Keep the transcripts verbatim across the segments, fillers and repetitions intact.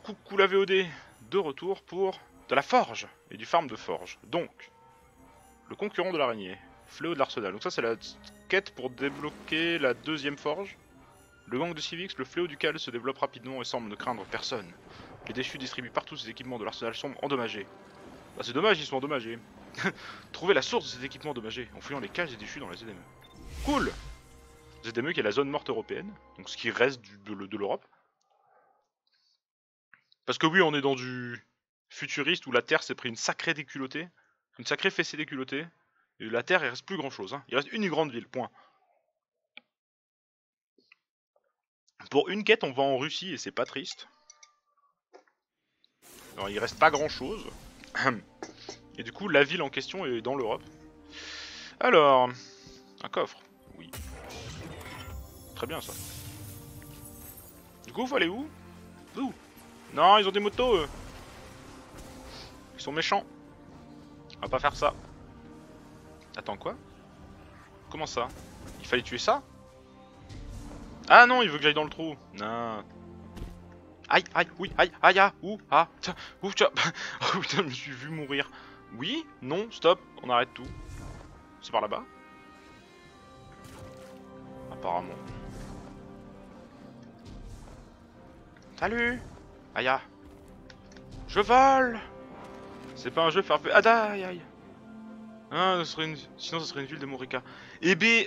coucou la V O D, de retour pour de la forge et du farm de forge. Donc, le concurrent de l'araignée, fléau de l'arsenal. Donc ça c'est la quête pour débloquer la deuxième forge. Le gang de Civix, le fléau du Cal, se développe rapidement et semble ne craindre personne. Les déchus distribuent partout ces équipements de l'arsenal sombres endommagés. Bah c'est dommage, ils sont endommagés. Trouvez la source de ces équipements endommagés en fouillant les cages des déchus dans la Z M E. Cool. Z M E qui est la zone morte européenne, donc ce qui reste du, de, de l'Europe. Parce que oui, on est dans du futuriste où la Terre s'est pris une sacrée déculottée, une sacrée fessée déculottée, et la Terre il reste plus grand chose, hein. Il reste une grande ville, point. Pour une quête, on va en Russie et c'est pas triste. Alors il reste pas grand chose. Et du coup, la ville en question est dans l'Europe. Alors, un coffre, oui. Très bien ça. Du coup, faut aller où? Où? Non, ils ont des motos eux. Ils sont méchants. On va pas faire ça. Attends, quoi? Comment ça? Il fallait tuer ça? Ah non, il veut que j'aille dans le trou. Non. Aïe, aïe, oui, aïe, aïe, ah, ouh, ah, tiens, ouh, tiens. Oh putain, je me suis vu mourir. Oui, non, stop, on arrête tout. C'est par là-bas? Apparemment. Salut. Aïe, ah. Je vole. C'est pas un jeu faire... Ah, aïe, aïe. Ah, ce serait une... Sinon, ce serait une ville de Morika. Eh ben...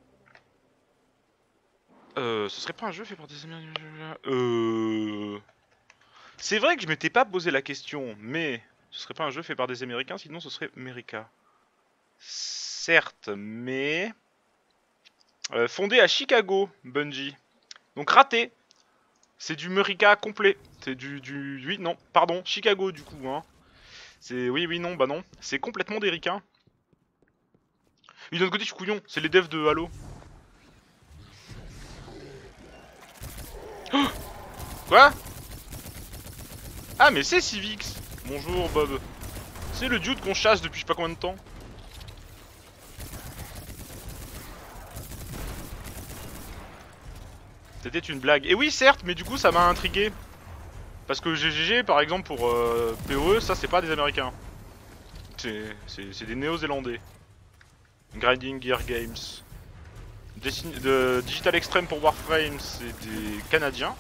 Euh... Ce serait pas un jeu fait par des Américains... Euh... C'est vrai que je m'étais pas posé la question, mais... Ce serait pas un jeu fait par des Américains, sinon ce serait America. Certes, mais... Euh, fondé à Chicago, Bungie. Donc raté. C'est du Murica complet. C'est du, du... Oui, non, pardon, Chicago du coup, hein. C'est... Oui, oui, non, bah non. C'est complètement des ricains. Et d'un autre côté, je suis couillon. C'est les devs de Halo. Oh quoi? Ah, mais c'est Civix. Bonjour, Bob. C'est le dude qu'on chasse depuis je sais pas combien de temps. C'était une blague. Et oui, certes, mais du coup, ça m'a intrigué. Parce que G G G, par exemple, pour euh, P O E, ça, c'est pas des Américains. C'est des Néo-Zélandais. Grinding Gear Games. Dessin de Digital Extreme pour Warframe, c'est des Canadiens.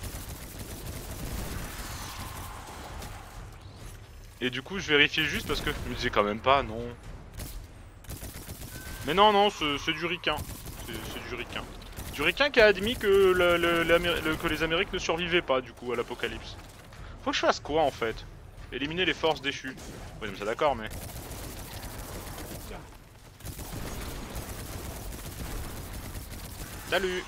Et du coup, je vérifiais juste parce que je me disais quand même pas, non. Mais non, non, c'est du ricain. C'est du ricain. Du ricain qui a admis que, le, le, le, que les Amériques ne survivaient pas, du coup, à l'apocalypse. Faut que je fasse quoi, en fait? Éliminer les forces déchues. Oui, mais ça d'accord, mais... Salut.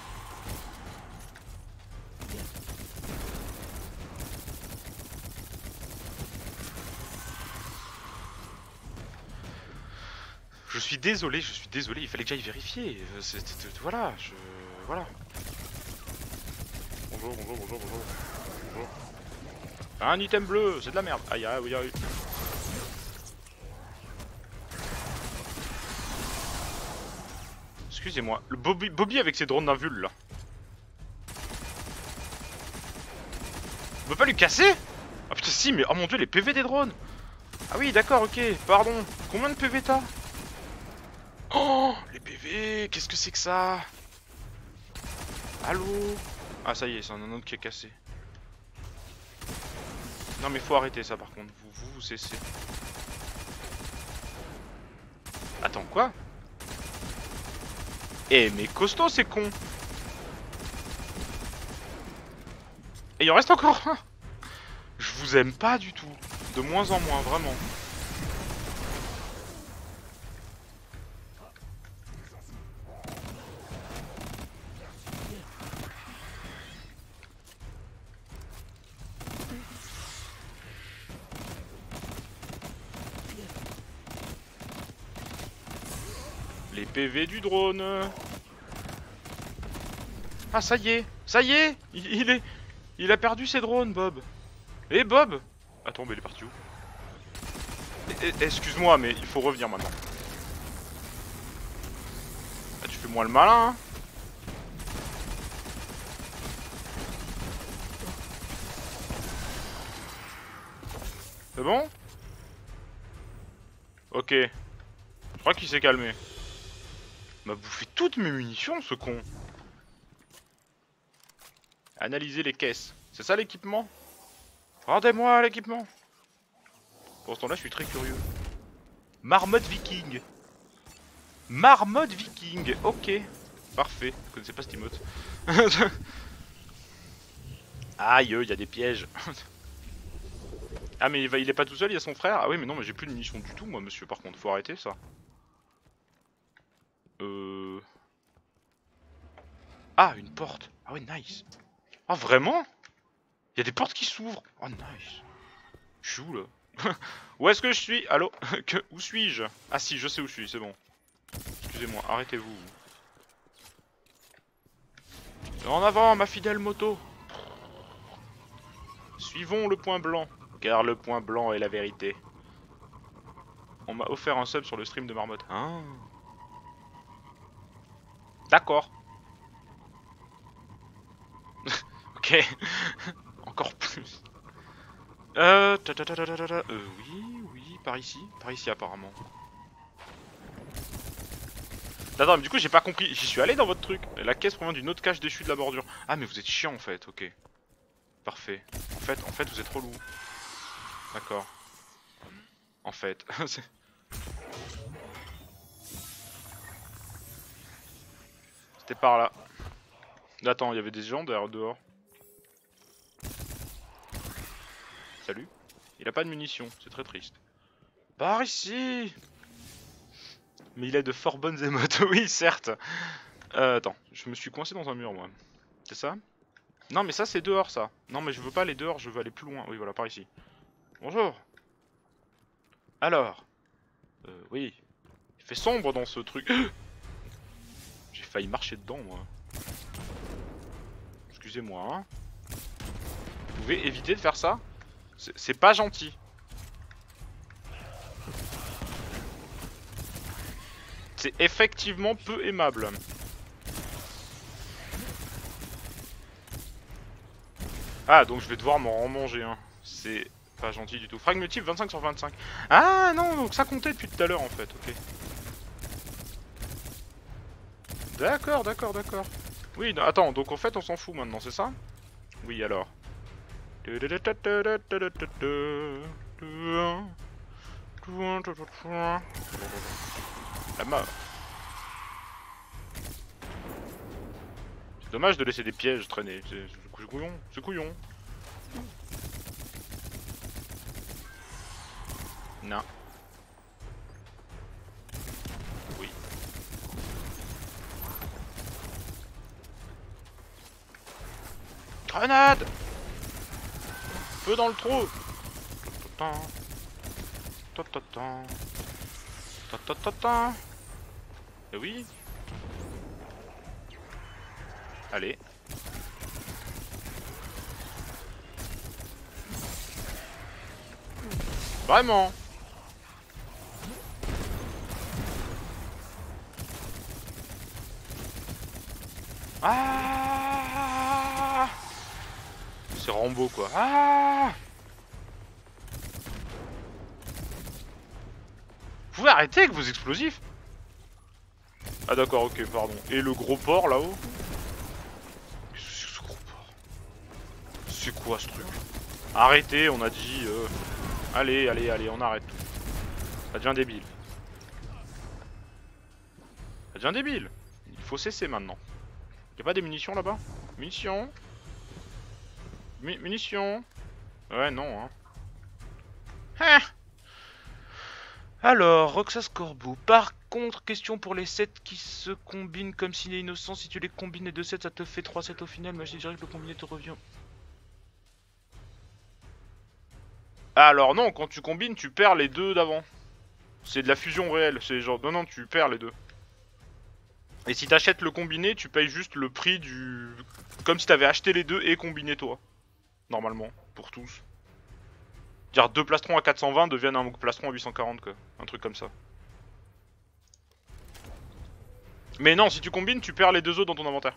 Je suis désolé, je suis désolé, il fallait que j'aille vérifier. C'était... Voilà, je... Voilà. Bonjour, bonjour, bonjour, bonjour. Bonjour. Un item bleu, c'est de la merde. Aïe, aïe, aïe, aïe. Excusez-moi, le Bobby, Bobby avec ses drones d'invul là. On peut pas lui casser? Ah putain si, mais oh mon dieu, les P V des drones. Ah oui, d'accord, ok, pardon. Combien de P V t'as? Oh, les P V, qu'est-ce que c'est que ça? Allô? Ah ça y est, c'est un autre qui est cassé. Non mais faut arrêter ça par contre, vous, vous, vous cessez. Attends, quoi? Eh mais costaud c'est con. Et il en reste encore un. Je vous aime pas du tout. De moins en moins, vraiment. Les P V du drone. Ah ça y est, ça y est, il, il est, il a perdu ses drones, Bob. Eh Bob. Attends, mais il est parti où? eh, eh, Excuse-moi, mais il faut revenir maintenant. Ah, tu fais moins le malin, hein. C'est bon? Ok. Je crois qu'il s'est calmé. Il m'a bouffé toutes mes munitions, ce con. Analyser les caisses. C'est ça l'équipement? Rendez-moi l'équipement. Pour ce temps-là, je suis très curieux. Marmotte viking. Marmotte viking. Ok. Parfait. Je connaissais pas cette emote. Aïe, il y a des pièges. Ah mais il, va, il est pas tout seul, il y a son frère. Ah oui mais non mais j'ai plus de munitions du tout moi monsieur par contre, faut arrêter ça. Euh... Ah une porte. Ah ouais nice. Ah vraiment? Il y a des portes qui s'ouvrent. Oh nice. Je suis où là? Où est-ce que je suis? Allô? que... Où suis-je? Ah si je sais où je suis, c'est bon. Excusez-moi, arrêtez-vous. En avant ma fidèle moto. Suivons le point blanc. Car le point blanc est la vérité. On m'a offert un sub sur le stream de Marmotte. Ah. D'accord. Ok. Encore plus. Euh, ta -ta -ta -ta -ta -ta -ta. euh... Oui, oui, par ici. Par ici apparemment. Attends, mais du coup j'ai pas compris. J'y suis allé dans votre truc. La caisse provient d'une autre cache déchue de la bordure. Ah mais vous êtes chiant en fait, ok. Parfait. En fait, en fait vous êtes relou. D'accord. En fait. C'était par là. Attends, il y avait des gens derrière dehors. Salut. Il a pas de munitions, c'est très triste. Par ici. Mais il a de fort bonnes émotes, oui certes. Euh, attends, je me suis coincé dans un mur moi. C'est ça? Non mais ça c'est dehors ça. Non mais je veux pas aller dehors, je veux aller plus loin. Oui voilà, par ici. Bonjour. Alors. Euh, oui. Il fait sombre dans ce truc. J'ai failli marcher dedans moi. Excusez-moi hein. Vous pouvez éviter de faire ça? C'est pas gentil. C'est effectivement peu aimable. Ah donc je vais devoir m'en manger un. Hein. C'est pas gentil du tout. Frag multiple vingt-cinq sur vingt-cinq. Ah non, donc ça comptait depuis tout à l'heure en fait, ok. D'accord, d'accord, d'accord. Oui, non, attends, donc en fait on s'en fout maintenant, c'est ça? Oui alors. La mort. C'est dommage de laisser des pièges traîner, c'est couillon, c'est couillon. Non. Oui. Grenade! Feu dans le trou! Et oui. Allez. Vraiment. Ah, c'est Rambo quoi. Ah, vous pouvez arrêter avec vos explosifs? Ah d'accord, ok, pardon. Et le gros porc là-haut? Qu'est-ce que c'est que ce gros porc? C'est quoi ce truc? Arrêtez, on a dit... Euh... Allez, allez, allez, on arrête tout. Ça devient débile. Ça devient débile. Il faut cesser maintenant. Y'a pas des munitions là-bas? Munitions? Mu munitions? Ouais, non, hein. Ah. Alors, Roxas Corbeau. Par contre, question pour les sets qui se combinent comme s'il est innocent. Si tu les combines les deux sets, ça te fait trois sets au final. Mais je dirais que le combiné te revient. Alors non, quand tu combines, tu perds les deux d'avant. C'est de la fusion réelle. C'est genre, non, non, tu perds les deux. Et si t'achètes le combiné, tu payes juste le prix du... Comme si t'avais acheté les deux et combiné toi. Normalement, pour tous. Dire deux plastrons à quatre cent vingt deviennent un plastron à huit cent quarante quoi. Un truc comme ça. Mais non, si tu combines, tu perds les deux autres dans ton inventaire.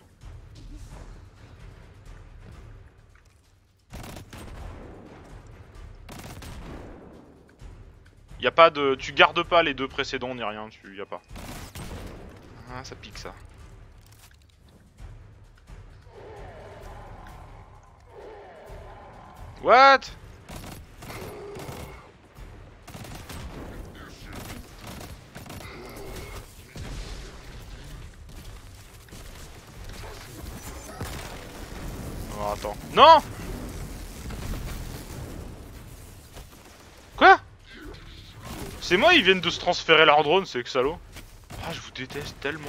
Y a pas de... Tu gardes pas les deux précédents ni rien, tu... y a pas. Ah, ça pique ça. What? Oh, attends. Non! Quoi? C'est moi, ils viennent de se transférer leur drone, c'est que salaud. Ah, je vous déteste tellement.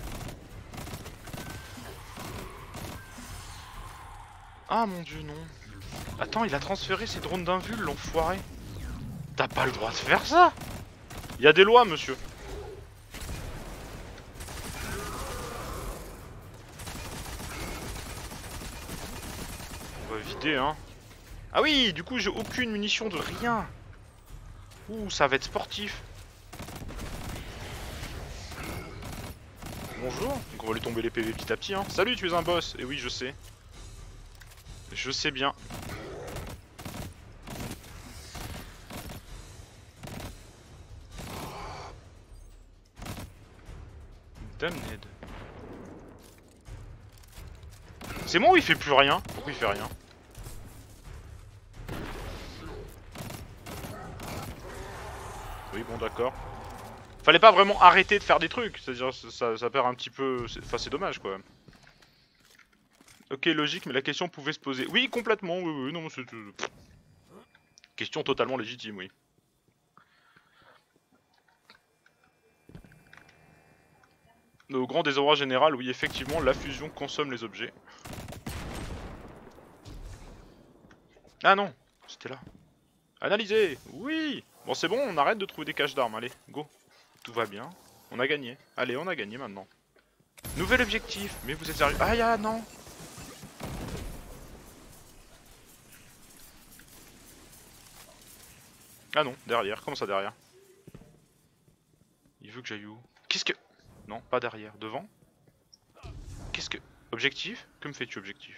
Ah mon dieu, non. Attends, il a transféré ses drones d'un vul, l'enfoiré. T'as pas le droit de faire ça. Il y a des lois, monsieur. On va vider, hein. Ah oui, du coup, j'ai aucune munition de rien. Ouh, ça va être sportif. Bonjour. Donc on va lui tomber les P V petit à petit, hein. Salut, tu es un boss. Et oui, je sais. Je sais bien. Damned. C'est moi ou il fait plus rien? Pourquoi il fait rien? Oui, bon, d'accord. Fallait pas vraiment arrêter de faire des trucs. C'est-à-dire, ça, ça perd un petit peu... Enfin, c'est dommage, quoi. Ok, logique, mais la question pouvait se poser. Oui, complètement, oui, oui, non, c'est... Question totalement légitime, oui. Au grand désarroi général, oui, effectivement, la fusion consomme les objets. Ah non, c'était là. Analyser, oui. Bon, c'est bon, on arrête de trouver des caches d'armes, allez, go. Tout va bien, on a gagné. Allez, on a gagné maintenant. Nouvel objectif, mais vous êtes sérieux? Ah, ya, non. Ah non, derrière, comment ça derrière? Il veut que j'aille où? Qu'est-ce que... Non, pas derrière, devant? Qu'est-ce que... Objectif? Que me fais-tu, objectif?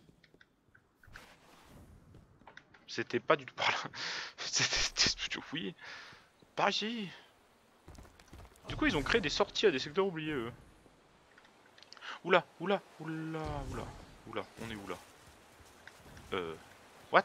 C'était pas du tout par là. C'était... Oui. Par ici. Du coup, ils ont créé des sorties à des secteurs oubliés, eux. Oula, oula, oula, oula, oula, on est où là? Euh... What?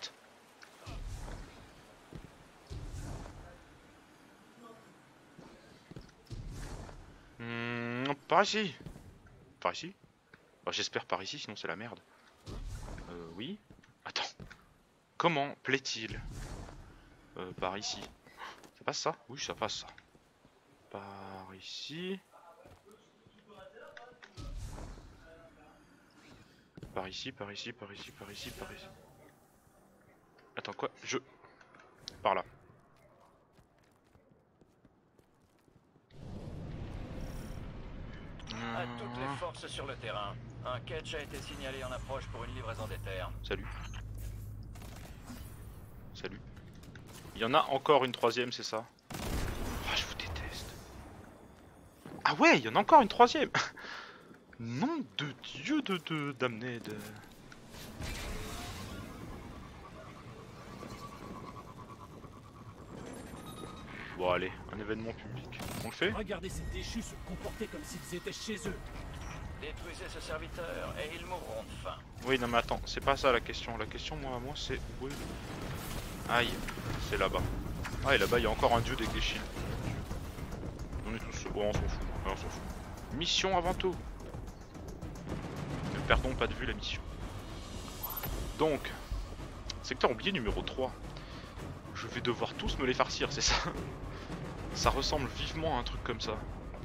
Hmm, par ici. Par ici? Bah, j'espère par ici, sinon c'est la merde. Euh, oui. Attends. Comment plaît-il? Euh, par ici. Ça passe ça? Oui, ça passe ça. Par ici. Par ici, par ici, par ici, par ici, par ici. Attends, quoi? Je... Par là. À toutes les forces sur le terrain. Un catch a été signalé en approche pour une livraison d'éther. Salut. Salut. Il y en a encore une troisième, c'est ça? Ah, je vous déteste. Ah ouais, il y en a encore une troisième. Nom de Dieu de, de Damned. Bon allez, un événement public. On le fait? Regardez ces déchus se comporter comme s'ils étaient chez eux. Détruisez ce serviteur et ils mourront de faim. Oui, non mais attends, c'est pas ça la question. La question, moi, moi, c'est où est... Aïe, c'est là-bas. Ah, et là-bas, il y a encore un dieu avec des shields. On est tous... Oh, on s'en fout. Ouais, on s'en fout. Mission avant tout. Ne perdons pas de vue la mission. Donc, secteur oublié numéro trois. Je vais devoir tous me les farcir, c'est ça? Ça ressemble vivement à un truc comme ça.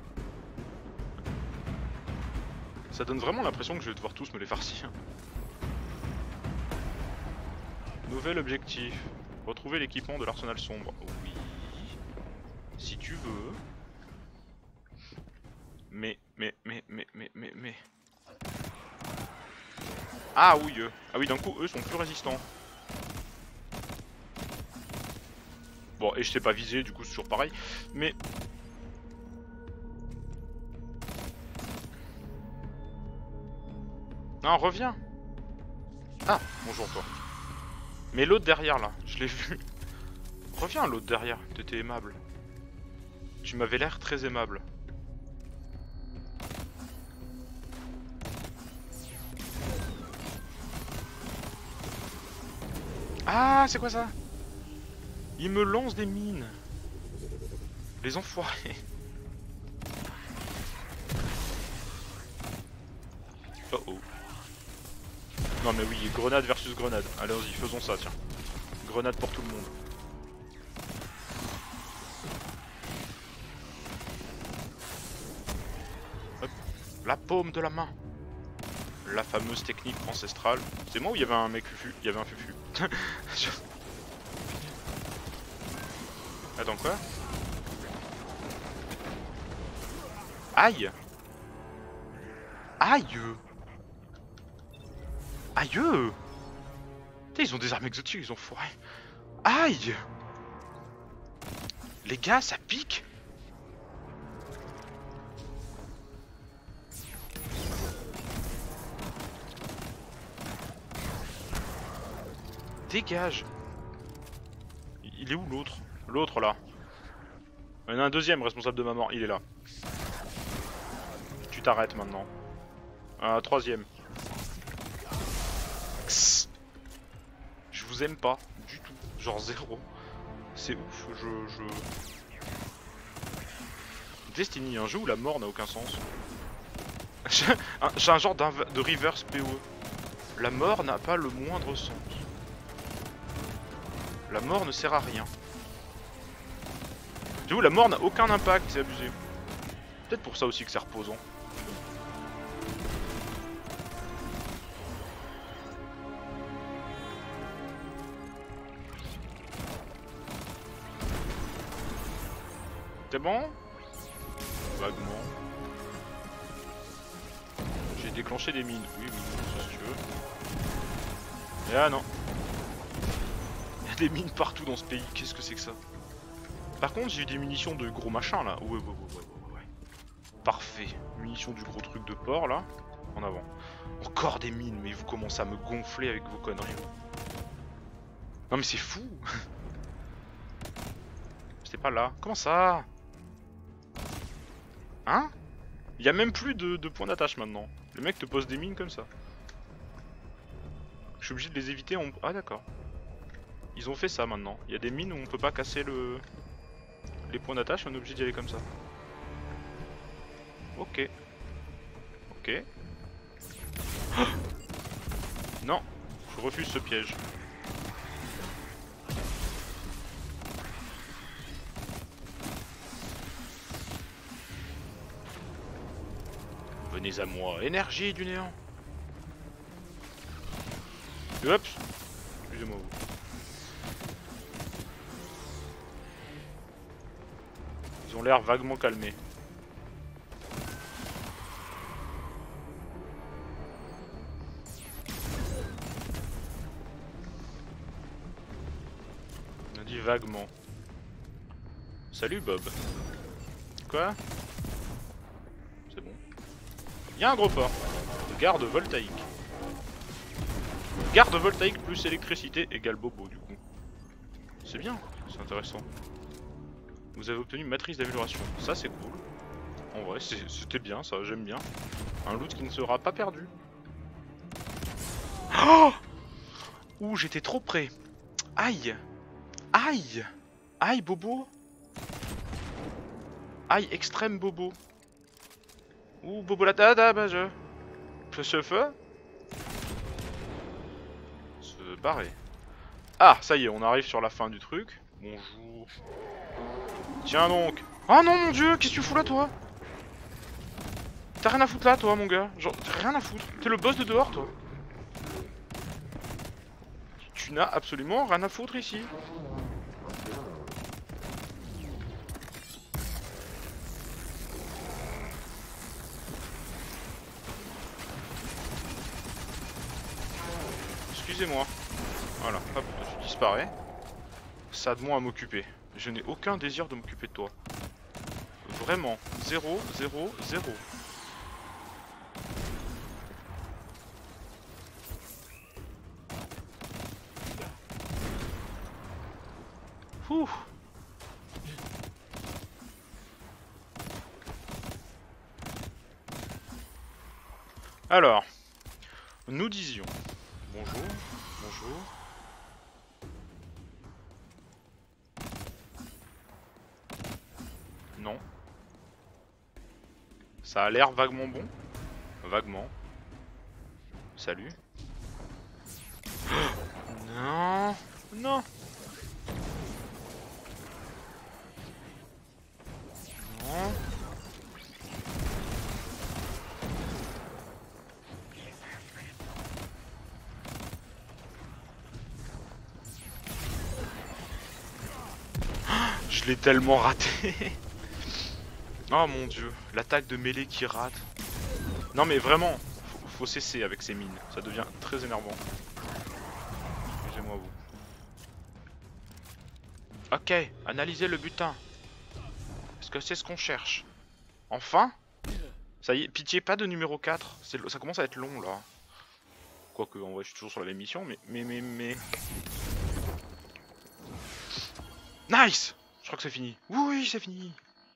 Ça donne vraiment l'impression que je vais devoir tous me les farcir. Nouvel objectif. Retrouver l'équipement de l'arsenal sombre. Oui. Si tu veux. Mais, mais, mais, mais, mais, mais, mais... Ah oui, eux. Ah oui, d'un coup, eux sont plus résistants. Bon, et je sais pas viser, du coup c'est toujours pareil. Mais... Non, reviens. Ah, bonjour toi. Mais l'autre derrière là, je l'ai vu. Reviens l'autre derrière, t'étais aimable. Tu m'avais l'air très aimable. Ah, c'est quoi ça? Ils me lancent des mines. Les enfoirés. Oh oh. Non mais oui, grenade versus grenade. Allez-y, faisons ça, tiens. Grenade pour tout le monde. Hop. La paume de la main. La fameuse technique ancestrale. C'est moi ou il y avait un mec fufu? Il y avait un fufu. Attends, quoi? Aïe! Aïe! Aïe! Putain, ils ont des armes exotiques, ils ont foiré. Aïe! Les gars, ça pique! Dégage! Il est où l'autre? L'autre là. Il y en a un deuxième responsable de ma mort, il est là. Tu t'arrêtes maintenant. Un troisième. X. Je vous aime pas du tout, genre zéro. C'est ouf, je, je... Destiny, un jeu où la mort n'a aucun sens. J'ai un, un genre de reverse P O E. La mort n'a pas le moindre sens. La mort ne sert à rien. Du coup, la mort n'a aucun impact, c'est abusé. Peut-être pour ça aussi que c'est reposant. T'es bon? Vaguement. J'ai déclenché des mines. Oui, oui, si tu veux. Et ah non. Il y a des mines partout dans ce pays. Qu'est-ce que c'est que ça? Par contre, j'ai eu des munitions de gros machin là. Ouais, ouais, ouais, ouais, ouais, ouais. Parfait. Munitions du gros truc de porc là. En avant. Encore des mines, mais vous commencez à me gonfler avec vos conneries. Non mais c'est fou. C'était pas là. Comment ça? Hein? Il y a même plus de, de points d'attache maintenant. Le mec te pose des mines comme ça. Je suis obligé de les éviter. On... Ah d'accord. Ils ont fait ça maintenant. Il y a des mines où on peut pas casser le... les points d'attache, on est obligé d'y aller comme ça. Ok. Ok. Non, je refuse ce piège. Venez à moi, énergie du néant. Hop. Excusez-moi vous. Ils ont l'air vaguement calmés. On a dit vaguement. Salut Bob. Quoi? C'est bon. Il y a un gros port. Garde voltaïque. Garde voltaïque plus électricité égale Bobo du coup. C'est bien, c'est intéressant. Vous avez obtenu une matrice d'amélioration. Ça c'est cool. En vrai, c'était bien ça, j'aime bien. Un loot qui ne sera pas perdu. Oh! Ouh, j'étais trop près. Aïe! Aïe! Aïe, Bobo! Aïe, extrême Bobo. Ouh, Bobo la tada, bah je... Ce feu? Se barrer. Ah, ça y est, on arrive sur la fin du truc. Bonjour. Tiens donc. Oh non, mon dieu, qu'est-ce que tu fous là, toi? T'as rien à foutre là, toi, mon gars. Genre, t'as rien à foutre. T'es le boss de dehors, toi. Tu n'as absolument rien à foutre ici. Excusez-moi. Voilà, hop, tu disparais. Ça a de moi à m'occuper. Je n'ai aucun désir de m'occuper de toi. Vraiment. Zéro, zéro, zéro. Ouh. Alors, nous disions bonjour, bonjour. Non. Ça a l'air vaguement bon. Vaguement. Salut. Non. Non. Non. Je l'ai tellement raté. Oh mon dieu, l'attaque de mêlée qui rate. Non mais vraiment, faut, faut cesser avec ces mines, ça devient très énervant. Excusez-moi vous. Ok, analysez le butin. Est-ce que c'est ce qu'on cherche? Enfin? Ça y est, pitié pas de numéro quatre, ça commence à être long là. Quoique, en vrai je suis toujours sur la même mission, mais... mais mais mais... Nice! Je crois que c'est fini. Oui, oui, c'est fini.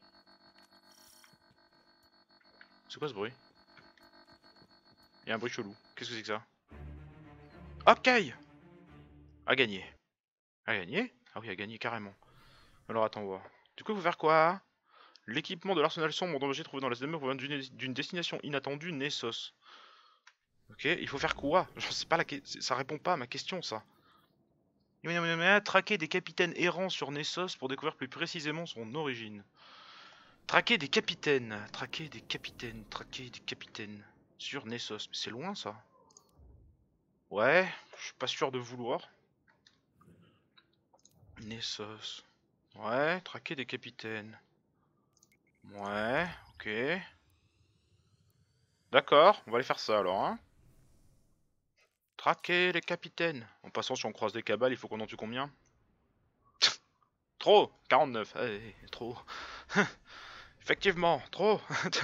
C'est quoi ce bruit? Il y a un bruit chelou. Qu'est-ce que c'est que ça? Ok! À gagner. À gagner? Ah oui, à gagner carrément. Alors attends voir. Du coup, il faut faire quoi? L'équipement de l'arsenal sombre endommagé trouvé dans la demeure provient d'une destination inattendue, Nessos. Ok, il faut faire quoi? Je sais pas la ça répond pas à ma question ça. Traquer des capitaines errants sur Nessos pour découvrir plus précisément son origine. Traquer des capitaines, traquer des capitaines, traquer des capitaines sur Nessos. Mais c'est loin ça. Ouais, je suis pas sûr de vouloir. Nessos. Ouais, traquer des capitaines. Ouais, ok. D'accord, on va aller faire ça alors, hein. Traquer les capitaines. En passant, si on croise des cabales, il faut qu'on en tue combien? Trop quarante-neuf, allez, trop. Effectivement, trop.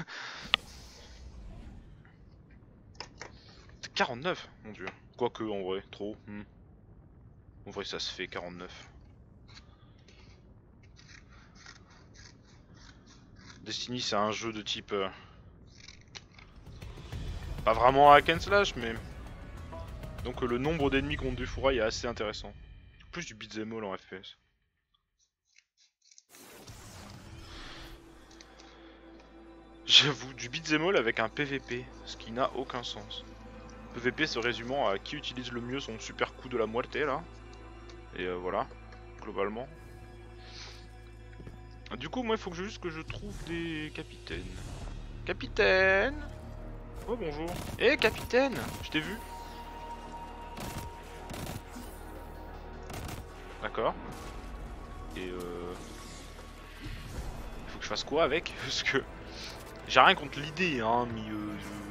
quarante-neuf, mon dieu. Quoique, en vrai, trop. Hmm. En vrai, ça se fait quarante-neuf. Destiny, c'est un jeu de type... Euh... Pas vraiment hack and slash, mais... Donc euh, le nombre d'ennemis qu'on défouraille est assez intéressant. Plus du beat'em all en F P S. J'avoue, du beat'em all avec un P V P, ce qui n'a aucun sens. P V P se résumant à qui utilise le mieux son super coup de la muerte là. Et euh, voilà, globalement. Du coup, moi il faut que je, juste que je trouve des capitaines. Capitaine! Oh bonjour. Eh hey, capitaine! Je t'ai vu. D'accord. Et euh... il faut que je fasse quoi avec? Parce que... J'ai rien contre l'idée, hein, mais euh...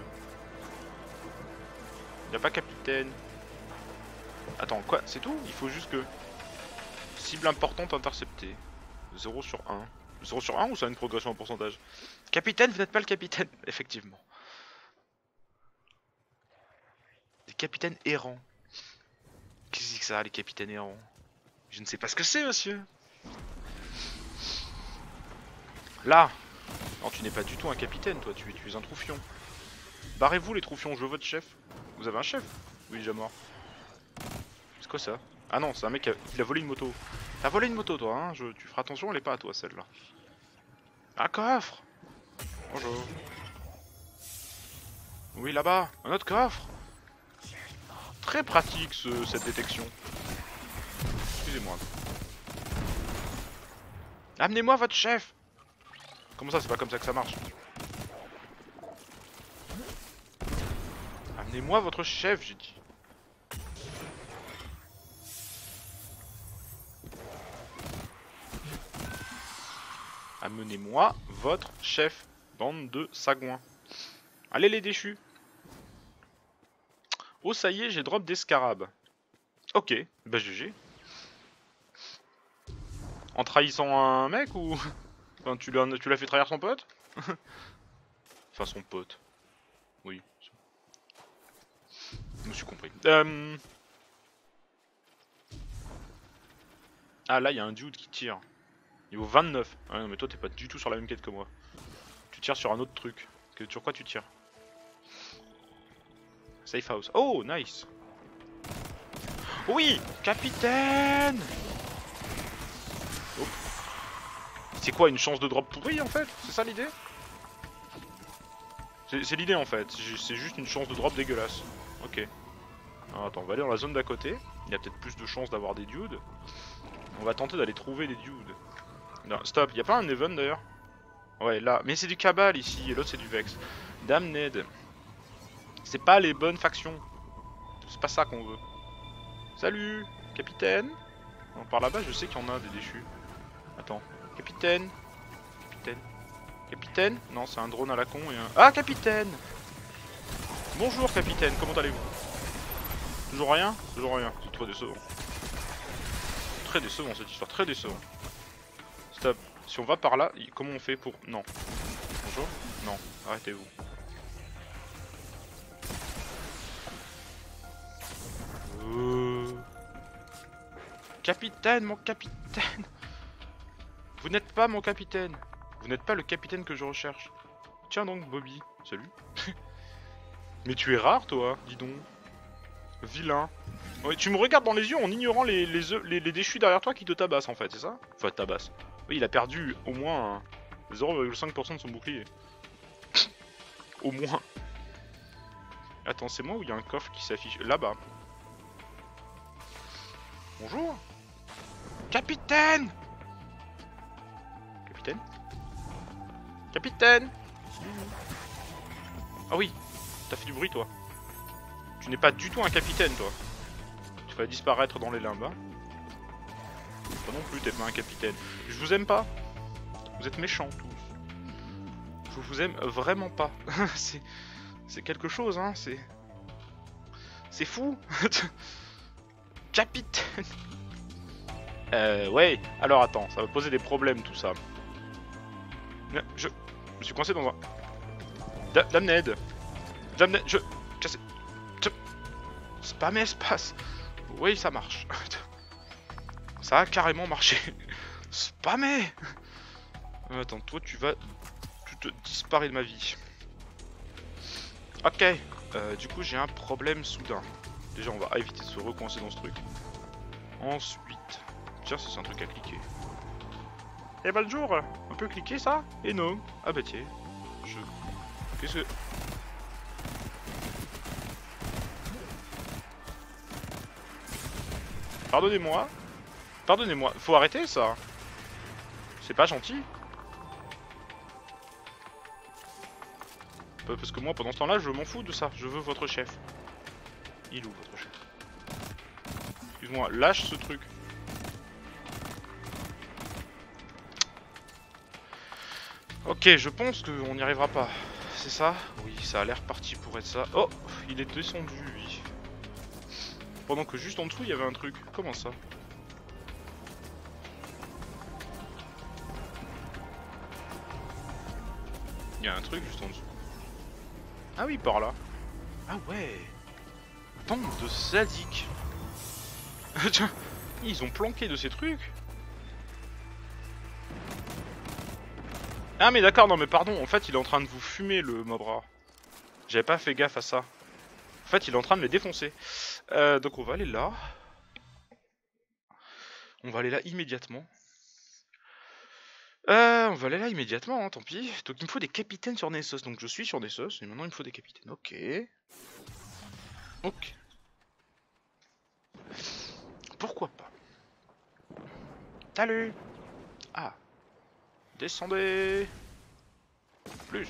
Y'a pas capitaine. Attends, quoi? C'est tout? Il faut juste que... Cible importante interceptée. zéro sur un. zéro sur un ou ça a une progression en pourcentage? Capitaine, vous n'êtes pas le capitaine. Effectivement. Des capitaines errants. Qu'est-ce que c'est que ça, les capitaines errants? Je ne sais pas ce que c'est, monsieur. Là. Non, tu n'es pas du tout un capitaine, toi. Tu es, tu es un troufion. Barrez-vous, les troufions. Je veux votre chef. Vous avez un chef? Oui, déjà mort. C'est quoi ça? Ah non, c'est un mec qui a, qui a volé une moto. T'as volé une moto, toi, hein? Je, tu feras attention, elle est pas à toi, celle-là. Un coffre! Bonjour. Oui, là-bas, un autre coffre. Très pratique, ce, cette détection. Excusez-moi. Amenez-moi votre chef! Comment ça, c'est pas comme ça que ça marche? Amenez-moi votre chef, j'ai dit. Amenez-moi votre chef, bande de sagouins. Allez les déchus. Oh ça y est, j'ai drop des scarabs. Ok, bah G G. En trahissant un mec ou... Enfin, tu l'as tu l'as fait trahir son pote? Enfin son pote. Oui. Je me suis compris. Euh... Ah là il y a un dude qui tire. Niveau vingt-neuf. Ah non mais toi t'es pas du tout sur la même quête que moi. Tu tires sur un autre truc. Que, sur quoi tu tires? Safe house. Oh nice. Oui, capitaine. Oh. C'est quoi, une chance de drop pourri en fait? C'est ça l'idée? C'est l'idée en fait, c'est juste une chance de drop dégueulasse. Ok. Alors, attends, on va aller dans la zone d'à côté. Il y a peut-être plus de chances d'avoir des dudes. On va tenter d'aller trouver des dudes. Non, stop, il y a pas un Even d'ailleurs? Ouais, là. Mais c'est du Cabal ici, et l'autre c'est du Vex. Damned. C'est pas les bonnes factions. C'est pas ça qu'on veut. Salut, capitaine. Non, par là-bas, je sais qu'il y en a des déchus. Attends, capitaine. Capitaine. Capitaine? Non, c'est un drone à la con et un... Ah, capitaine! Bonjour, capitaine, comment allez-vous? Toujours rien? Toujours rien, c'est trop décevant. Très décevant cette histoire, très décevant. Stop. Si on va par là, comment on fait pour... Non. Bonjour? Non, arrêtez-vous. Euh... Capitaine, mon capitaine! Vous n'êtes pas mon capitaine! Vous n'êtes pas le capitaine que je recherche. Tiens donc, Bobby. Salut. Mais tu es rare, toi, dis donc. Vilain. Ouais, tu me regardes dans les yeux en ignorant les, les, les, les déchus derrière toi qui te tabassent, en fait, c'est ça? Enfin, tabasse. Oui, il a perdu au moins zéro virgule cinq pour cent de son bouclier. Au moins. Attends, c'est moi ou il y a un coffre qui s'affiche là-bas? Bonjour. Capitaine. Capitaine? Capitaine! Ah oui, t'as fait du bruit toi. Tu n'es pas du tout un capitaine toi. Tu vas disparaître dans les limbes. Hein. Toi non plus, t'es pas un capitaine. Je vous aime pas. Vous êtes méchants tous. Je vous aime vraiment pas. c'est c'est quelque chose, hein. C'est c'est fou. Capitaine. Euh, ouais. Alors attends, ça va poser des problèmes tout ça. Je... Je suis coincé dans un... Da Damned. Damned, je... je... je... Spam espace. Oui, ça marche. Ça a carrément marché. Spammer. Attends, toi tu vas... Tu te disparais de ma vie. Ok. Euh, du coup, j'ai un problème soudain. Déjà, on va éviter de se recoincer dans ce truc. Ensuite... Tiens, ça c'est un truc à cliquer. Eh ben le jour, on peut cliquer ça? Et non. Ah bah tiens. Je... Qu'est-ce que... Pardonnez-moi. Pardonnez-moi. Faut arrêter ça. C'est pas gentil. Parce que moi pendant ce temps-là, je m'en fous de ça. Je veux votre chef. Il est où votre chef? Excuse-moi, lâche ce truc. Ok, je pense qu'on n'y arrivera pas. C'est ça? Oui, ça a l'air parti pour être ça. Oh, il est descendu, lui. Pendant que juste en dessous, il y avait un truc. Comment ça? Il y a un truc juste en dessous. Ah oui, par là. Ah ouais. Bande de sadiques. Tiens, ils ont planqué de ces trucs. Ah mais d'accord, non mais pardon, en fait il est en train de vous fumer le Mobra. J'avais pas fait gaffe à ça. En fait il est en train de les défoncer. Euh, donc on va aller là. On va aller là immédiatement. Euh, on va aller là immédiatement, hein, tant pis. Donc il me faut des capitaines sur Nessos. Donc je suis sur Nessos et maintenant il me faut des capitaines. Ok. Ok. Pourquoi pas? Salut. Ah. Descendez. Plus.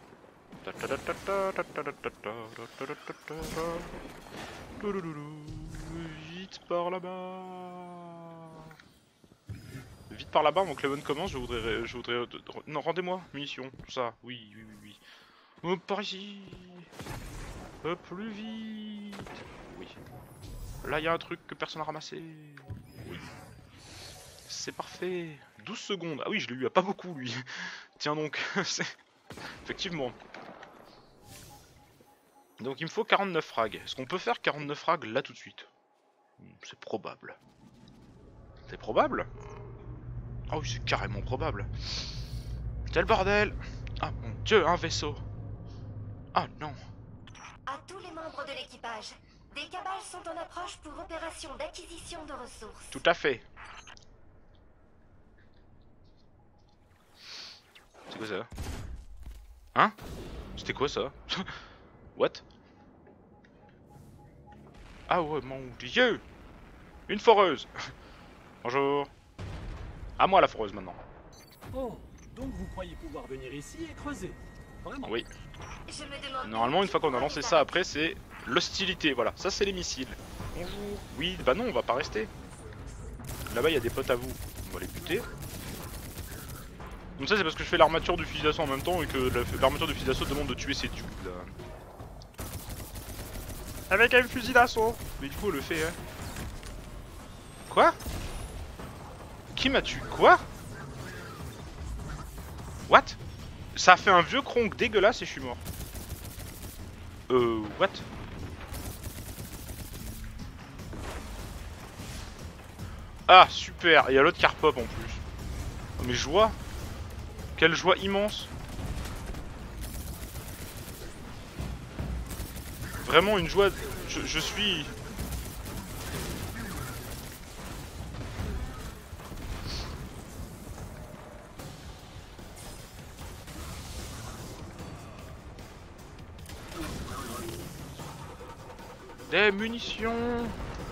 Vite par là-bas. Vite par là-bas, avant que l'event commence, je voudrais... Je voudrais... Non, rendez-moi, munitions, tout ça. Oui, oui, oui, oui. Oh, par ici. Oh, plus vite. Oui. Là, il y a un truc que personne n'a ramassé. Oui. C'est parfait. douze secondes. Ah oui, je l'ai eu à pas beaucoup, lui. Tiens donc. Effectivement. Donc il me faut quarante-neuf frags. Est-ce qu'on peut faire quarante-neuf frags là tout de suite? C'est probable. C'est probable. Ah oui, c'est carrément probable. C'est le bordel. Ah mon dieu, un vaisseau. Ah non. À tous les membres de l'équipage, des cabales sont en approche pour opération d'acquisition de ressources. Tout à fait. C'est quoi ça? Hein? C'était quoi ça? What? Ah ouais, mon dieu! Une foreuse! Bonjour. À moi la foreuse maintenant. Oh, donc vous croyez pouvoir venir ici et creuser? Vraiment? Oui. Je me demande Normalement, une fois qu'on a lancé ça, après c'est l'hostilité. Voilà, ça c'est les missiles. Bonjour. Oui, bah non, on va pas rester. Là-bas, il y a des potes à vous. On va les buter. Donc ça, c'est parce que je fais l'armature du fusil d'assaut en même temps et que l'armature du fusil d'assaut demande de tuer ses dudes. Avec un fusil d'assaut. Mais du coup, on le fait, hein. Quoi? Qui m'a tué? Quoi? What? Ça a fait un vieux cronk dégueulasse et je suis mort. Euh, what? Ah, super. Il y a l'autre qui repop en plus. Oh, mais joie. Quelle joie immense. Vraiment une joie. Je, je suis... Des munitions.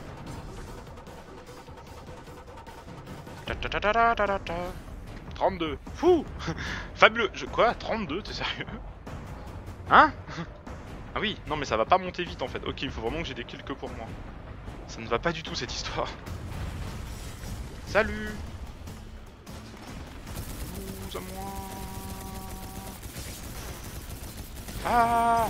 Ta ta ta ta ta ta ta ta. trente-deux. Fou. Fabuleux. Je... Quoi? trente-deux? T'es sérieux? Hein? Ah oui, non mais ça va pas monter vite en fait. Ok, il faut vraiment que j'ai des kills que pour moi. Ça ne va pas du tout cette histoire. Salut. Vous à moi. Ah.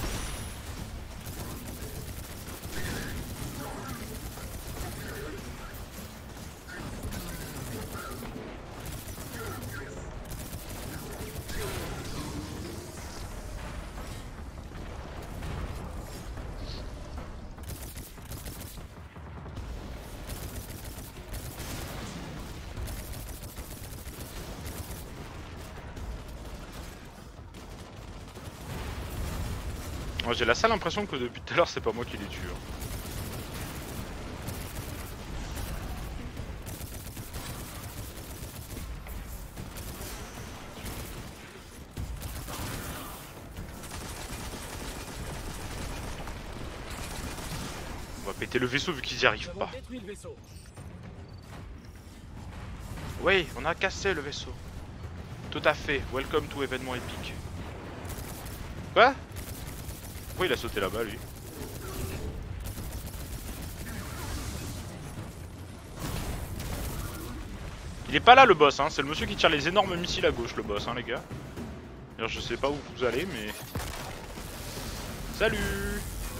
J'ai la sale impression que depuis tout à l'heure c'est pas moi qui les tue. Hein. On va péter le vaisseau vu qu'ils y arrivent pas. Détruit le vaisseau. Oui, on a cassé le vaisseau. Tout à fait. Welcome to événement épique. Quoi? Pourquoi il a sauté là-bas lui? Il est pas là le boss, hein. C'est le monsieur qui tire les énormes missiles à gauche, le boss, hein, les gars. D'ailleurs, je sais pas où vous allez, mais... Salut.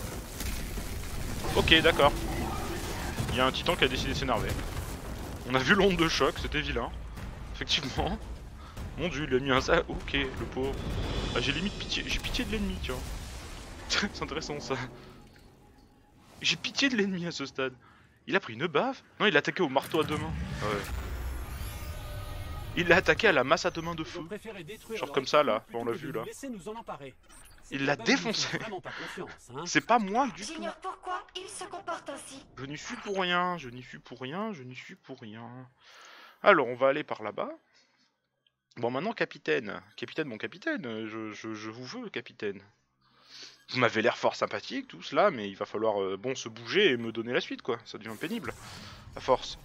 Ok, d'accord. Il y a un titan qui a décidé de s'énerver. On a vu l'onde de choc, c'était vilain. Effectivement. Mon dieu, il a mis un ça. Ok, le pauvre. Ah, j'ai limite pitié. J'ai pitié de l'ennemi, tiens. C'est intéressant ça. J'ai pitié de l'ennemi à ce stade. Il a pris une baffe? Non, il a attaqué au marteau à deux mains. Ouais. Il l'a attaqué à la masse à deux mains de feu. Genre comme ça là, on l'a vu là. Il l'a défoncé. Hein. C'est pas moi du tout. J'ignore pourquoi il se comporte ainsi. Je n'y suis pour rien, je n'y suis pour rien, je n'y suis pour rien. Alors on va aller par là-bas. Bon maintenant capitaine. Capitaine mon capitaine, je, je, je vous veux capitaine. Vous m'avez l'air fort sympathique tout cela, mais il va falloir euh, bon se bouger et me donner la suite quoi. Ça devient pénible. À force.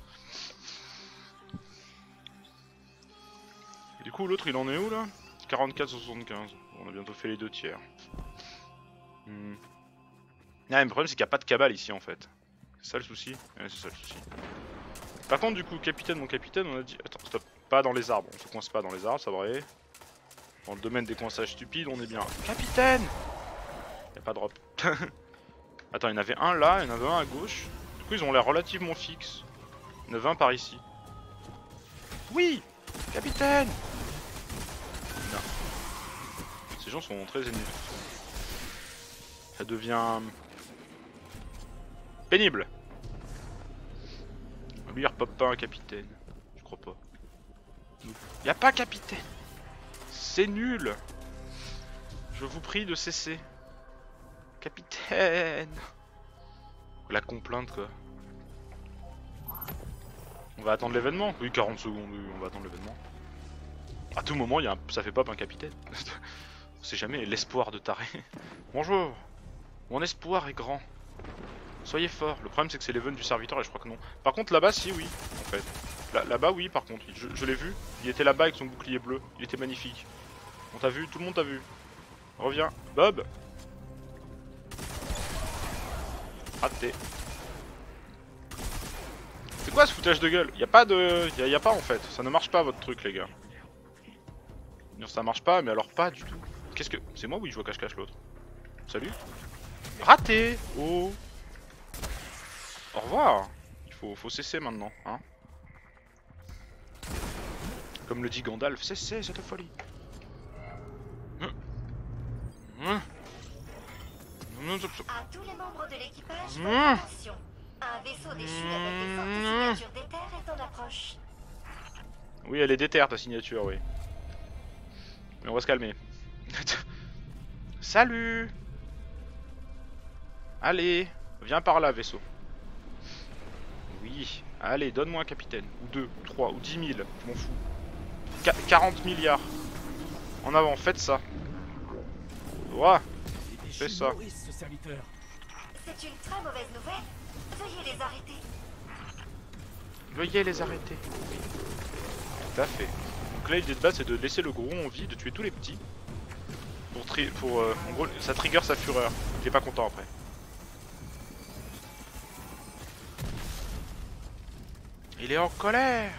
Et du coup l'autre il en est où là? Quarante-quatre sur soixante-quinze. On a bientôt fait les deux tiers. Hmm. Ah, mais le problème c'est qu'il n'y a pas de cabale ici en fait. C'est ça le souci? Ouais, c'est ça le souci. Par contre du coup capitaine mon capitaine on a dit... Attends stop, pas dans les arbres, on se coince pas dans les arbres, ça va aller. Dans le domaine des coinçages stupides on est bien. Capitaine! Y'a pas de drop. Attends, il y en avait un là, il y en avait un à gauche. Du coup ils ont l'air relativement fixes. Il y en avait un par ici. Oui! Capitaine! Non. Ces gens sont très ennemis. Ça devient... pénible. Lui il repop pas un capitaine. Je crois pas. Y a pas capitaine. C'est nul. Je vous prie de cesser. Capitaine. La complainte quoi. On va attendre l'événement. Oui, quarante secondes, oui, on va attendre l'événement. À tout moment, il y a un... ça fait pop un capitaine. On sait jamais, l'espoir de taré. Bonjour. Mon espoir est grand. Soyez fort. Le problème c'est que c'est l'event du serviteur et je crois que non. Par contre là-bas si oui en fait. Là- Là-bas oui par contre. Je, je l'ai vu. Il était là-bas avec son bouclier bleu. Il était magnifique. On t'a vu, tout le monde t'a vu. Reviens. Bob. Raté. C'est quoi ce foutage de gueule? Y a pas de... Y a, y a pas en fait. Ça ne marche pas votre truc les gars. Non ça marche pas mais alors pas du tout. Qu'est-ce que... C'est moi ou il joue à cache-cache l'autre? Salut. Raté. Oh. Au revoir. Il faut, faut cesser maintenant, hein. Comme le dit Gandalf, cessez cette folie. À tous les membres de l'équipage, Mmh. votre attention. Un vaisseau déchu avec des fortes signatures d'éther est en approche. Oui, elle est déterre ta signature, oui. Mais on va se calmer. Salut. Allez, viens par là, vaisseau. Oui, allez, donne-moi un capitaine. Ou deux, ou trois, ou dix mille, je m'en fous. Qu quarante milliards. En avant, faites ça. Ouah, fais ça. Ce serviteur. C'est une très mauvaise nouvelle. Veuillez les arrêter. Veuillez les arrêter. Tout à fait. Donc là, l'idée de base, c'est de laisser le gros en vie, de tuer tous les petits. Pour, tri pour euh, en gros, ça trigger sa fureur. Il est pas content après. Il est en colère.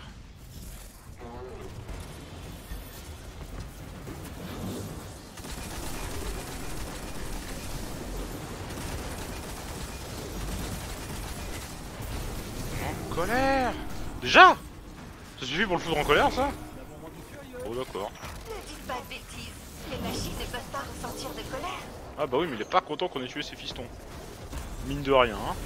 En colère. Déjà? Ça suffit pour le foutre en colère, ça? Oh d'accord. Ne dites pas de bêtises. Les machines ne peuvent pas ressentir de colère. Ah bah oui, mais il est pas content qu'on ait tué ses fistons. Mine de rien, hein.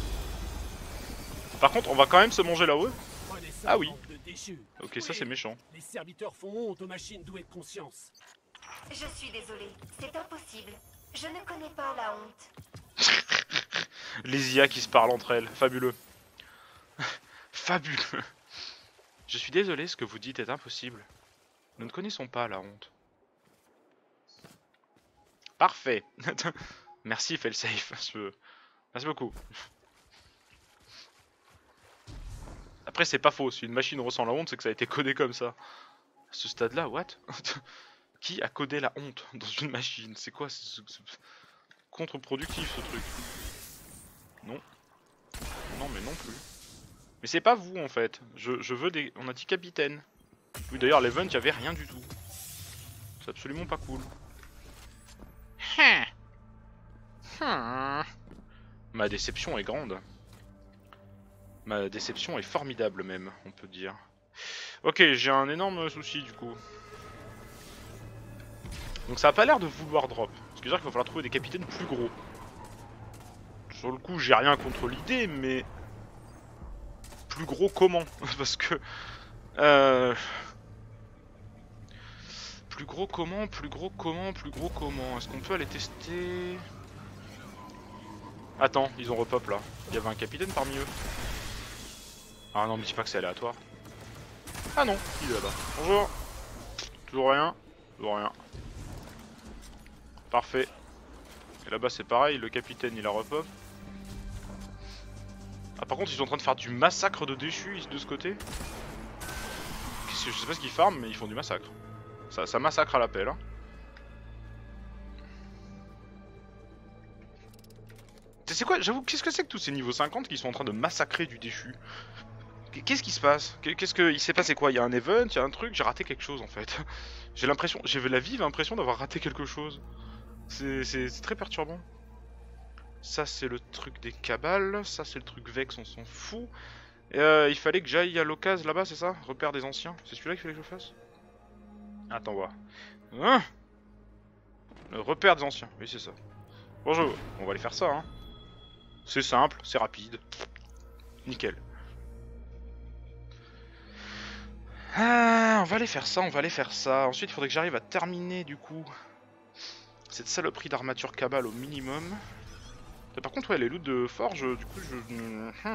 Par contre, on va quand même se manger là-haut. Ah oui. Ok, ça c'est méchant. Les serviteurs font honte aux machines douées de conscience. Je suis désolé, c'est impossible. Je ne connais pas la honte. Les I A qui se parlent entre elles, fabuleux. Fabuleux. Je suis désolé, ce que vous dites est impossible. Nous ne connaissons pas la honte. Parfait. Merci, failsafe. Merci beaucoup. Après, c'est pas faux. Si une machine ressent la honte, c'est que ça a été codé comme ça. À ce stade-là, what? Qui a codé la honte dans une machine? C'est quoi? C'est contre-productif ce truc. Non. Non, mais non plus. Mais c'est pas vous en fait. Je, je veux des. On a dit capitaine. Oui, d'ailleurs, l'event, il y avait rien du tout. C'est absolument pas cool. Ma déception est grande. Ma déception est formidable même, on peut dire. Ok, j'ai un énorme souci du coup. Donc ça a pas l'air de vouloir drop. Ce qui veut dire qu'il va falloir trouver des capitaines plus gros. Sur le coup, j'ai rien contre l'idée, mais... Plus gros comment? Parce que... Euh... Plus gros comment? Plus gros comment? Plus gros comment? Est-ce qu'on peut aller tester? Attends, ils ont repop là. Il y avait un capitaine parmi eux. Ah non, me dis pas que c'est aléatoire. Ah non, il est là-bas. Bonjour. Toujours rien. Toujours rien. Parfait. Et là-bas c'est pareil, le capitaine il a repop. Ah par contre ils sont en train de faire du massacre de déchus de ce côté. Qu'est-ce que, je sais pas ce qu'ils farment mais ils font du massacre. Ça, ça massacre à l'appel hein. C'est quoi, j'avoue, qu'est-ce que c'est que tous ces niveaux cinquante qui sont en train de massacrer du déchu? Qu'est-ce qui se passe? Qu'est-ce que... Il s'est passé quoi? Il y a un event, il y a un truc, j'ai raté quelque chose en fait. J'ai l'impression, j'ai la vive impression d'avoir raté quelque chose. C'est très perturbant. Ça c'est le truc des cabales, ça c'est le truc Vex, on s'en fout. Et euh, il fallait que j'aille à l'occasion là-bas, c'est ça? Repère des anciens. C'est celui-là qu'il fallait que je fasse? Attends, voir. Hein? Le repère des anciens, oui c'est ça. Bonjour, on va aller faire ça hein. C'est simple, c'est rapide. Nickel. Ah, on va aller faire ça, on va aller faire ça. Ensuite, il faudrait que j'arrive à terminer du coup cette saloperie d'armature cabale au minimum. Par contre, ouais, les loots de forge, du coup, je... Hmm.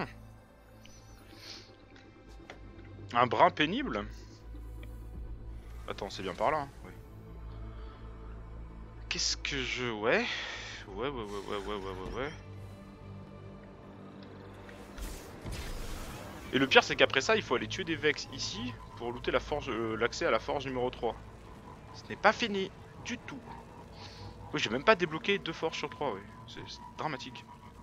Un brin pénible. Attends, c'est bien par là. Hein. Oui. Qu'est-ce que je... Ouais. Ouais, ouais, ouais, ouais, ouais, ouais, ouais, ouais. Et le pire, c'est qu'après ça, il faut aller tuer des Vex ici pour looter la forge, euh, l'accès à la forge numéro trois. Ce n'est pas fini du tout. Oui, j'ai même pas débloqué deux forges sur trois, oui. C'est dramatique.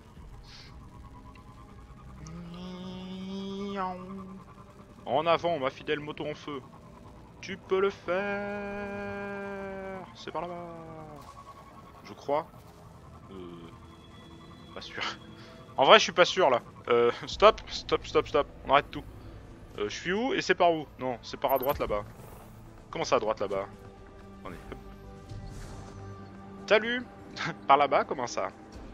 En avant, ma fidèle moto en feu. Tu peux le faire. C'est par là-bas. Je crois. Euh... Pas sûr. En vrai, je suis pas sûr là. Euh, stop, stop, stop, stop. On arrête tout. Euh, je suis où et c'est par où? Non, c'est par à droite là-bas. Comment ça à droite là-bas? Attendez. Salut. Par là-bas, comment ça?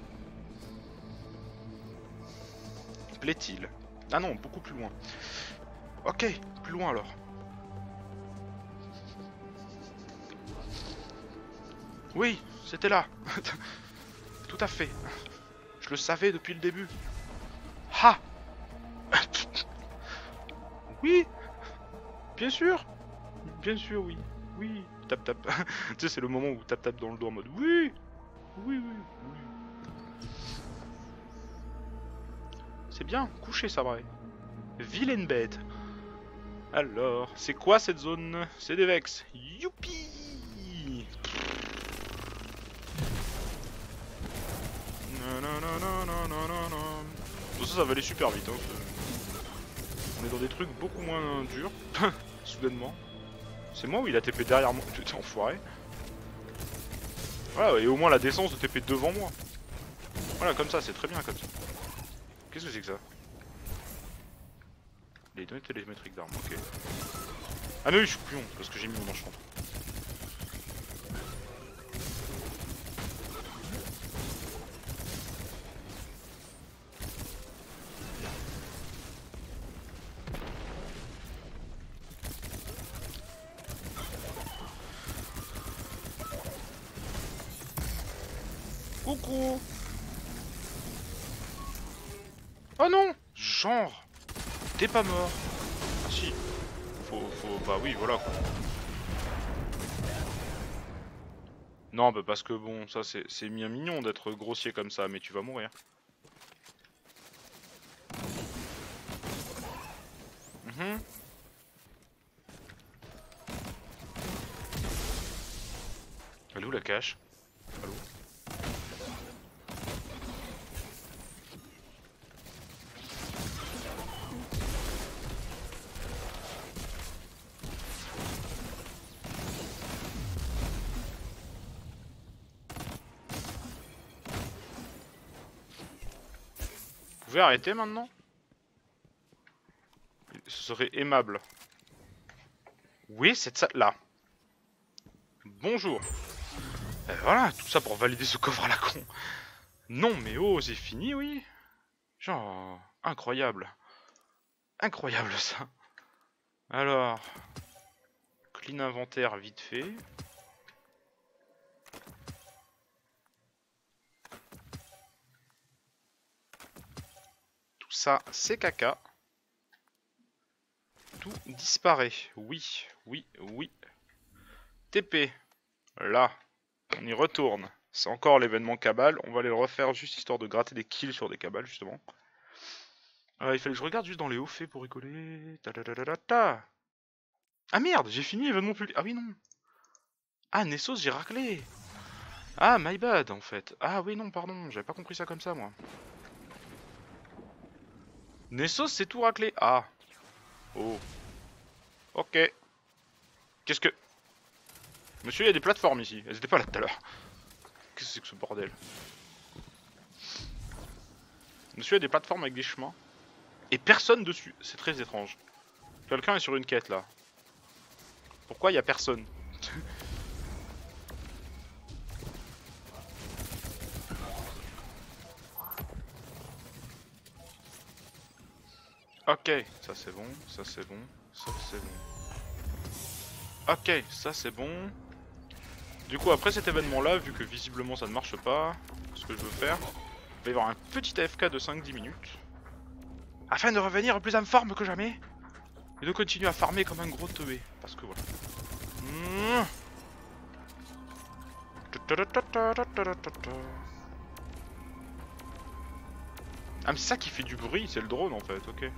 Plaît-il? Ah non, beaucoup plus loin. Ok, plus loin alors. Oui, c'était là. Tout à fait. Je le savais depuis le début. Ha. Oui. Bien sûr. Bien sûr, oui. Oui. Tap tap. Tu sais, c'est le moment où tap tap dans le dos en mode oui. Oui, oui, oui. C'est bien, couché ça vrai. Vilaine bête. Alors, c'est quoi cette zone? C'est des Vex. Youpi. Non, non, non, non, non, non, non, non. Bon, ça, ça va aller super vite. Hein. On est dans des trucs beaucoup moins durs. Soudainement. C'est moi ou il a T P derrière moi? Putain, enfoiré. Voilà, et au moins la décence de T P devant moi. Voilà, comme ça, c'est très bien comme ça. Qu'est-ce que c'est que ça? Les données télémétriques d'armes, ok. Ah mais oui, je suis couillon, parce que j'ai mis mon enchantement. Coucou. Oh non. Genre, t'es pas mort. Ah si. Faut, faut, bah oui, voilà quoi. Non, bah parce que bon, ça c'est bien mignon d'être grossier comme ça, mais tu vas mourir. Mmh. Elle est où la cache? Allô? Vous pouvez arrêter maintenant? Ce serait aimable. Oui, cette salle là. Bonjour. Et voilà, tout ça pour valider ce coffre à la con. Non, mais oh, c'est fini, oui. Genre, incroyable. Incroyable ça. Alors, clean inventaire vite fait. Tout ça, c'est caca. Tout disparaît. Oui, oui, oui. T P. Là, on y retourne. C'est encore l'événement cabale. On va aller le refaire juste histoire de gratter des kills sur des cabales, justement. Euh, il fallait que je regarde juste dans les hauts faits pour rigoler. Ta -ta -ta -ta -ta -ta. Ah merde, j'ai fini l'événement public. Ah oui, non. Ah, Nessos, j'ai raclé. Ah, my bad, en fait. Ah oui, non, pardon, j'avais pas compris ça comme ça, moi. Nessos, c'est tout raclé. Ah. Oh. Ok. Qu'est-ce que... Monsieur, il y a des plateformes ici. Elles étaient pas là tout à l'heure. Qu'est-ce que c'est que ce bordel? Monsieur, il y a des plateformes avec des chemins. Et personne dessus. C'est très étrange. Quelqu'un est sur une quête, là. Pourquoi il y a personne? Ok, ça c'est bon, ça c'est bon, ça c'est bon. Ok, ça c'est bon. Du coup après cet événement là, vu que visiblement ça ne marche pas, ce que je veux faire, il va y avoir un petit A F K de cinq dix minutes. Afin de revenir plus en forme que jamais. Et de continuer à farmer comme un gros teubé. Parce que voilà. Mmh. Ah mais c'est ça qui fait du bruit, c'est le drone en fait, ok.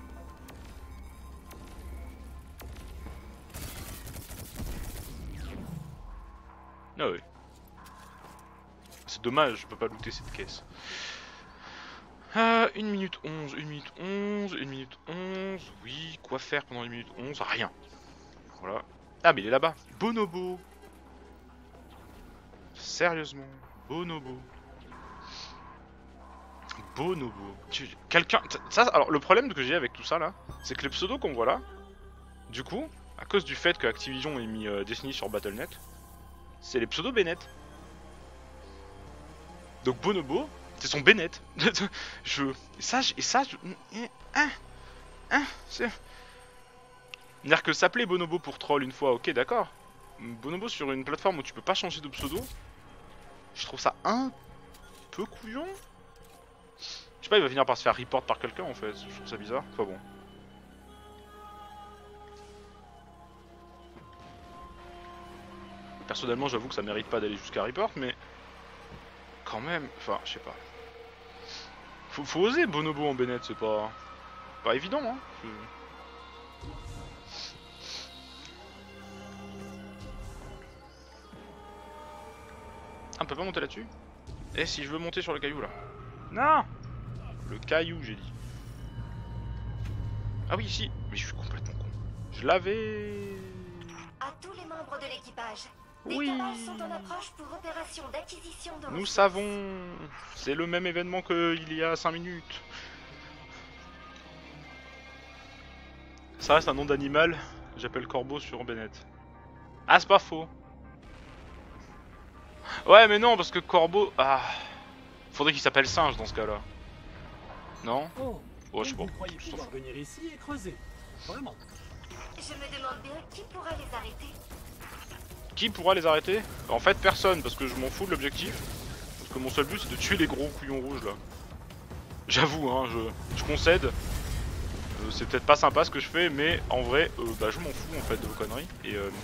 Ah oui. C'est dommage, je peux pas looter cette caisse. Euh, une minute onze, une minute onze, une minute onze. Oui, quoi faire pendant une minute onze? Rien. Voilà. Ah mais il est là-bas. Bonobo. Sérieusement. Bonobo. Bonobo. Tu... Quelqu'un... Ça, alors le problème que j'ai avec tout ça là, c'est que les pseudos qu'on voit là, du coup, à cause du fait que Activision ait mis euh, Destiny sur Battle point net, c'est les pseudos Bennett. Donc Bonobo, c'est son Bennett. je... Et ça, je... Et ça, je... Hein Hein C'est... C'est-à-dire que s'appeler Bonobo pour troll une fois, ok d'accord. Bonobo sur une plateforme où tu peux pas changer de pseudo, je trouve ça un peu couillon. Je sais pas, il va finir par se faire report par quelqu'un en fait, je trouve ça bizarre, enfin bon. Personnellement j'avoue que ça mérite pas d'aller jusqu'à report, mais quand même, enfin je sais pas. Faut, faut oser Bonobo en Bennett, c'est pas... pas évident hein. Ah, on peut pas monter là-dessus? Eh, si je veux monter sur le caillou là? Non! Le caillou, j'ai dit. Ah oui, ici. Mais je suis complètement con. Je l'avais. À tous les membres de l'équipage. Des Oui. cabales sont en approche pour opération d'acquisition de Nous ressources. savons. C'est le même événement qu'il y a cinq minutes. Ça reste un nom d'animal. J'appelle Corbeau sur Bennett. Ah, c'est pas faux. Ouais, mais non, parce que Corbeau... Ah... Faudrait qu'il s'appelle Singe dans ce cas-là. Non? Oh, Oh, je sais donc pas. vous croyez Je t'en pouvoir fous. venir ici et creuser? Vraiment? Je me demande bien qui pourra les arrêter. Qui pourra les arrêter? En fait, personne, parce que je m'en fous de l'objectif. Parce que mon seul but, c'est de tuer les gros couillons rouges, là. J'avoue, hein, je, je concède. Euh, c'est peut-être pas sympa ce que je fais, mais en vrai, euh, bah, je m'en fous, en fait, de vos conneries. Et... Euh...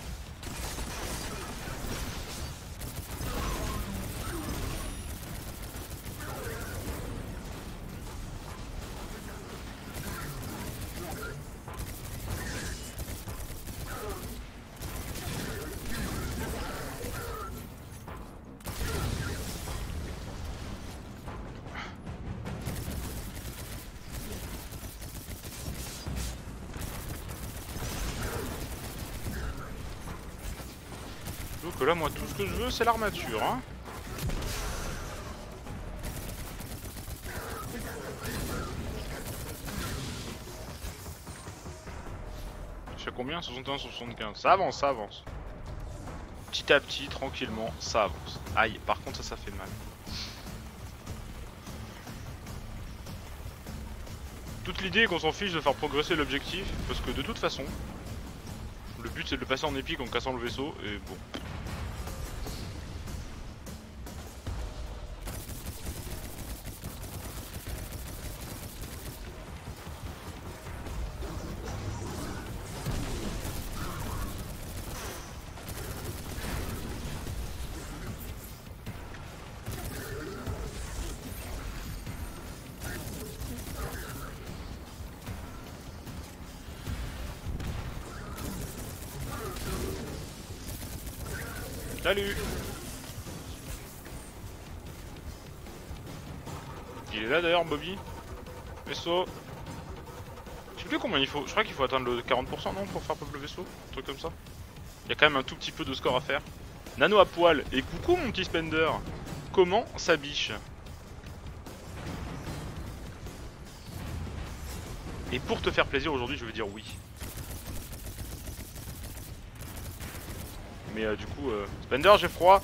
Donc là, moi, tout ce que je veux, c'est l'armature, hein. Je fais combien? soixante et un, soixante-quinze. Ça avance, ça avance. Petit à petit, tranquillement, ça avance. Aïe, par contre, ça, ça fait mal. Toute l'idée est qu'on s'en fiche de faire progresser l'objectif, parce que de toute façon, le but c'est de le passer en épique en cassant le vaisseau, et bon. Salut! Il est là d'ailleurs, Bobby. Vaisseau. Je sais plus combien il faut. Je crois qu'il faut atteindre le quarante pour cent, non? Pour faire pop le vaisseau? Un truc comme ça. Il y a quand même un tout petit peu de score à faire. Nano à poil. Et coucou mon petit Spender. Comment ça biche? Et pour te faire plaisir aujourd'hui, je veux dire oui. Mais euh, du coup, euh... Spender, j'ai froid.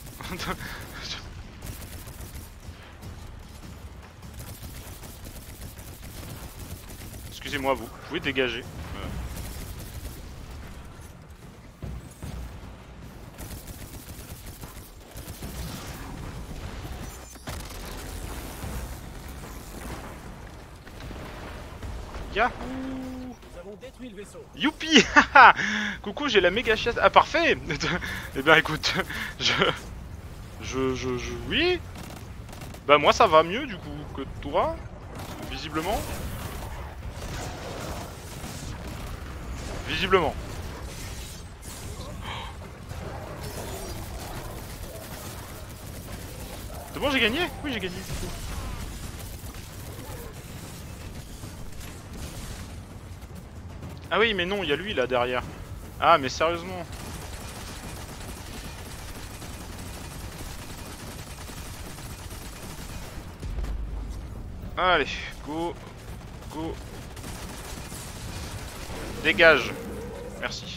Excusez-moi, vous. Vous pouvez dégager. Euh... Yahoo! Nous avons détruit le vaisseau. Youpi! Coucou, j'ai la méga chasse. Ah, parfait! Eh bien, écoute, je... je... Je... Je... Oui? Bah, moi, ça va mieux, du coup, que toi, visiblement. Visiblement. C'est bon, j'ai gagné? Oui, j'ai gagné. Ah oui, mais non, il y a lui là derrière. Ah, mais sérieusement. Allez, go, go. Dégage. Merci.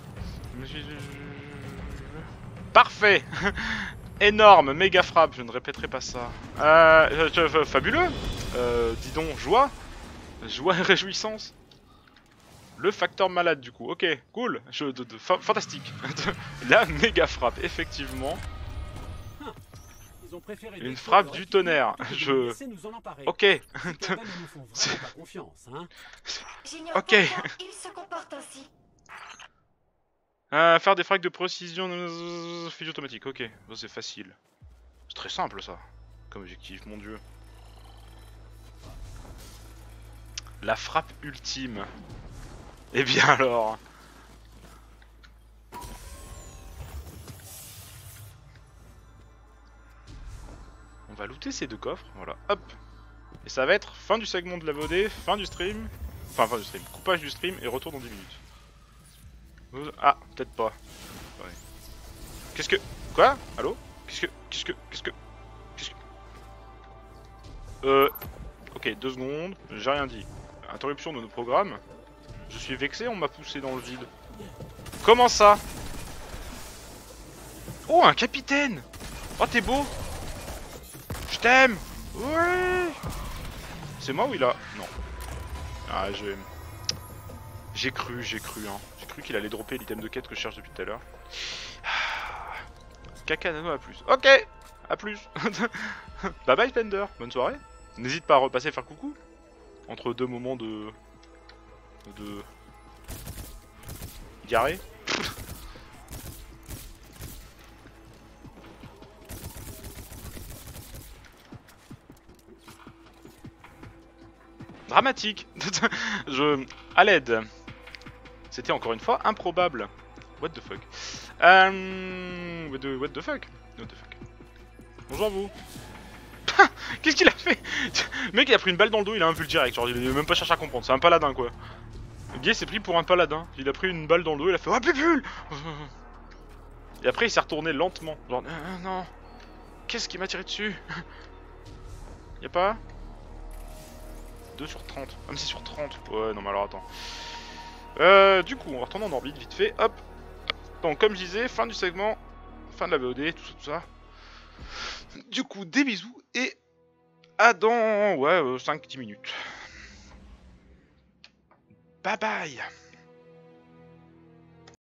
Parfait. Énorme, méga frappe, je ne répéterai pas ça. Euh, euh, fabuleux. Euh, dis donc, joie. Joie et réjouissance. Le facteur malade du coup, ok, cool, je, de, de, fa fantastique. La méga frappe, effectivement. Ils ont préféré une frappe du tonnerre, je... Ok. Hein. Ok. Il se comporte ainsi. Euh, faire des frags de précision fusion automatique, ok, c'est facile. C'est très simple ça, comme objectif, mon dieu. La frappe ultime. Eh bien alors. On va looter ces deux coffres, voilà, hop. Et ça va être fin du segment de la V O D, fin du stream. Enfin, fin du stream, coupage du stream et retour dans dix minutes. Ah, peut-être pas. Ouais. Qu'est-ce que... Quoi? Allô? Qu'est-ce que... Qu'est-ce que... Qu'est-ce que... Qu'est-ce que... Euh... Ok, deux secondes, j'ai rien dit. Interruption de nos programmes. Je suis vexé, on m'a poussé dans le vide. Comment ça? Oh, un capitaine! Oh, t'es beau! Je t'aime! Ouais! C'est moi ou il a... Non. Ah, je... J'ai cru, j'ai cru, hein. J'ai cru qu'il allait dropper l'item de quête que je cherche depuis tout à l'heure. Caca nano à plus. Ok! À plus! Bye bye, Splendor. Bonne soirée. N'hésite pas à repasser faire coucou. Entre deux moments de... De... Garé. Dramatique. Je... À l'aide. C'était encore une fois improbable. What the fuck. Euh... What the, what the fuck. What the fuck. Bonjour à vous. Qu'est-ce qu'il a fait? Le mec il a pris une balle dans le dos, il a un pull direct. Genre il a même pas cherché à comprendre. C'est un paladin quoi. Le gars s'est pris pour un paladin. Il a pris une balle dans le dos, il a fait oh pupule. Et après il s'est retourné lentement. Genre euh, non. Qu'est-ce qui m'a tiré dessus? Y'a pas deux sur trente. Même si c'est sur trente. Ouais non mais alors attends. Euh, du coup on va retourner en orbite vite fait. Hop. Donc comme je disais, fin du segment. Fin de la V O D, tout ça, tout ça. Du coup des bisous et à dans ouais, euh, cinq dix minutes. Bye bye.